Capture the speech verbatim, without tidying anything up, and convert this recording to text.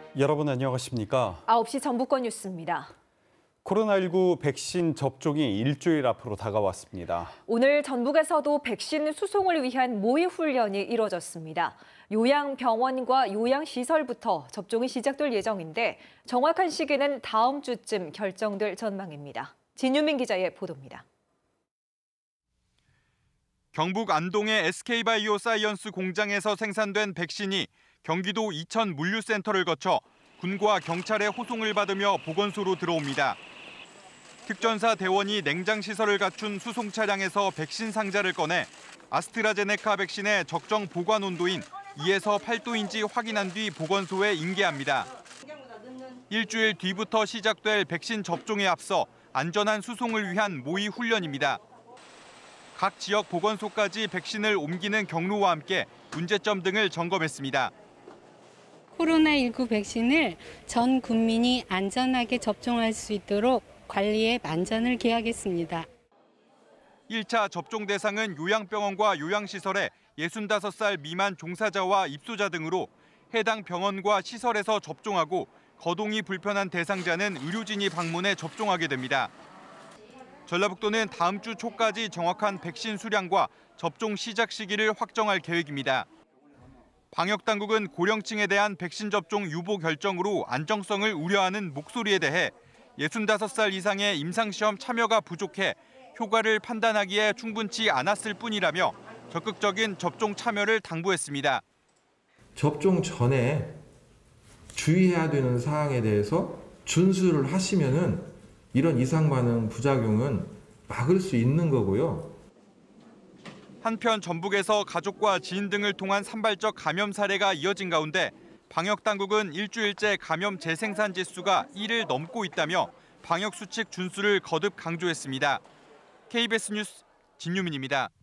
여러분 안녕하십니까? 아홉 시 전북권 뉴스입니다. 코로나십구 백신 접종이 일주일 앞으로 다가왔습니다. 오늘 전북에서도 백신 수송을 위한 모의 훈련이 이뤄졌습니다. 요양병원과 요양시설부터 접종이 시작될 예정인데 정확한 시기는 다음 주쯤 결정될 전망입니다. 진유민 기자의 보도입니다. 경북 안동의 에스케이바이오사이언스 공장에서 생산된 백신이 경기도 이천 물류센터를 거쳐 군과 경찰의 호송을 받으며 보건소로 들어옵니다. 특전사 대원이 냉장시설을 갖춘 수송 차량에서 백신 상자를 꺼내 아스트라제네카 백신의 적정 보관 온도인 이에서 팔 도인지 확인한 뒤 보건소에 인계합니다. 일주일 뒤부터 시작될 백신 접종에 앞서 안전한 수송을 위한 모의 훈련입니다. 각 지역 보건소까지 백신을 옮기는 경로와 함께 문제점 등을 점검했습니다. 코로나십구 백신을 전 국민이 안전하게 접종할 수 있도록 관리에 만전을 기하겠습니다. 일 차 접종 대상은 요양병원과 요양시설의 예순다섯 살 미만 종사자와 입소자 등으로 해당 병원과 시설에서 접종하고 거동이 불편한 대상자는 의료진이 방문해 접종하게 됩니다. 전라북도는 다음 주 초까지 정확한 백신 수량과 접종 시작 시기를 확정할 계획입니다. 방역당국은 고령층에 대한 백신 접종 유보 결정으로 안정성을 우려하는 목소리에 대해 예순다섯 살 이상의 임상시험 참여가 부족해 효과를 판단하기에 충분치 않았을 뿐이라며 적극적인 접종 참여를 당부했습니다. 접종 전에 주의해야 되는 사항에 대해서 준수를 하시면은 이런 이상 반응 부작용은 막을 수 있는 거고요. 한편 전북에서 가족과 지인 등을 통한 산발적 감염 사례가 이어진 가운데 방역당국은 일주일째 감염 재생산 지수가 일을 넘고 있다며 방역수칙 준수를 거듭 강조했습니다. 케이비에스 뉴스 진유민입니다.